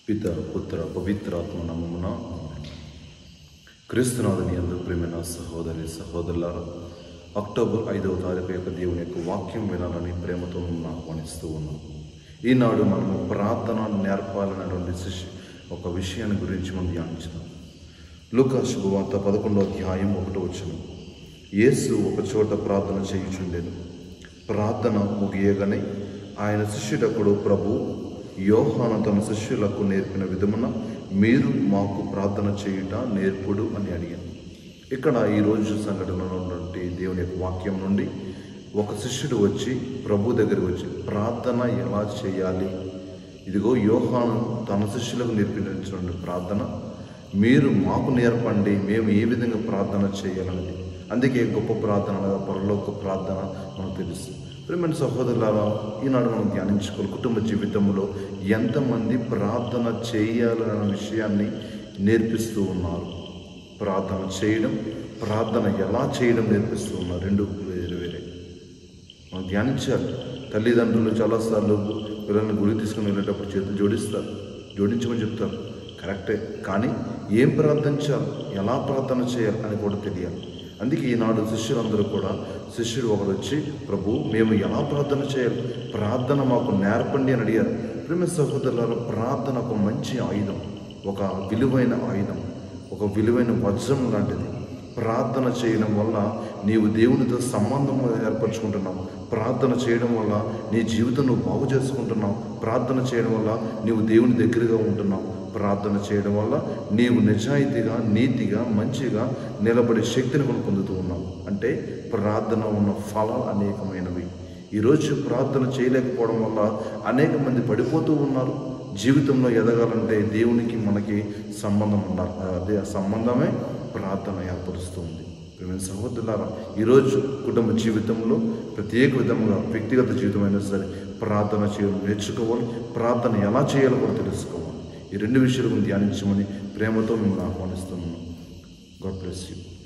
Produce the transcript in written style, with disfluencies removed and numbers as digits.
పిత పుత్ర పవిత్రాత్మ నామమున క్రీస్తునాథుని యందు ప్రియమైన సహోదరి సహోదరులారా, అక్టోబర్ 5వ తారీఖు యొక్క దేవుని యొక్క వాక్యం వినాలని ప్రేమతో మిమ్మల్ని ఆహ్వానిస్తూ ఉన్నాం. ఈనాడు మనము ప్రార్థన నేర్పాలనేటువంటి ఒక విషయాన్ని గురించి మనం ధ్యానించుదాం. లూకా శుభవార్త 11వ అధ్యాయం 1వ వచనం. యేసు ఒక చోట ప్రార్థన చేయుచుండెను. ప్రార్థన ముగియగానే ఆయన శిష్యుడొకడు, ప్రభు, యోహాను తన శిష్యులకు నేర్పిన విధమున మీరు మాకు ప్రార్థన చేయుట నేర్పుడు అని అడిగాను. ఇక్కడ ఈరోజు సంఘటనలో ఉన్నటువంటి దేవుని యొక్క వాక్యం నుండి ఒక శిష్యుడు వచ్చి ప్రభు దగ్గరికి వచ్చి ప్రార్థన ఎలా చేయాలి, ఇదిగో యోహాను తన శిష్యులకు నేర్పించిన ప్రార్థన మీరు మాకు నేర్పండి, మేము ఏ విధంగా ప్రార్థన చేయాలనేది. అందుకే గొప్ప ప్రార్థన పరలోక ప్రార్థన మనకు తెలుసు. ప్రియమైన సహోదరులారా, ఈనాడు మనం ధ్యానించుకోవాలి. కుటుంబ జీవితంలో ఎంతమంది ప్రార్థన చేయాలన్న విషయాన్ని నేర్పిస్తూ ఉన్నారు. ప్రార్థన చేయడం, ప్రార్థన ఎలా చేయడం నేర్పిస్తూ ఉన్నారు. రెండు వేరే వేరే మనం ధ్యానించాలి. తల్లిదండ్రులు చాలాసార్లు పిల్లల్ని గుడికి తీసుకుని వెళ్ళేటప్పుడు చేతులు జోడిస్తారు, జోడించమని చెప్తారు, కరెక్టే. కానీ ఏం ప్రార్థించాలి, ఎలా ప్రార్థన చేయాలి అని కూడా తెలియాలి. అందుకే ఈనాడు శిష్యులందరూ కూడా, శిష్యుడు ఒకరు వచ్చి ప్రభు, మేము ఎలా ప్రార్థన చేయాలి, ప్రార్థన మాకు నేర్పండి అని అడిగారు. ప్రేమ సహోదరులారా, ప్రార్థన ఒక మంచి ఆయుధం, ఒక విలువైన ఆయుధం, ఒక విలువైన వజ్రం లాంటిది. ప్రార్థన చేయడం వల్ల నీవు దేవునితో సంబంధం ఏర్పరచుకుంటున్నావు. ప్రార్థన చేయడం వల్ల నీ జీవితం నువ్వు బాగు చేసుకుంటున్నావు. ప్రార్థన చేయడం వల్ల నీవు దేవుని దగ్గరగా ఉంటున్నావు. ప్రార్థన చేయడం వల్ల నీవు నిజాయితీగా, నీతిగా, మంచిగా నిలబడే శక్తిని కూడా పొందుతూ ఉన్నావు. అంటే ప్రార్థన ఉన్న ఫలాలు అనేకమైనవి. ఈరోజు ప్రార్థన చేయలేకపోవడం వల్ల అనేక మంది పడిపోతూ ఉన్నారు. జీవితంలో ఎదగాలంటే దేవునికి మనకి సంబంధం ఉండాలి. అదే ఆ సంబంధమే ప్రార్థన ఏర్పరుస్తుంది. ప్రియమైన సహోదరులారా, ఈరోజు కుటుంబ జీవితంలో ప్రత్యేక విధంగా వ్యక్తిగత జీవితమైనా సరే ప్రార్థన చేయడం నేర్చుకోవాలి. ప్రార్థన ఎలా చేయాలో కూడా తెలుసుకోవాలి. ఈ రెండు విషయాలను ధ్యానించమని ప్రేమతో మిమ్మల్ని ఆహ్వానిస్తున్నాను. God bless you.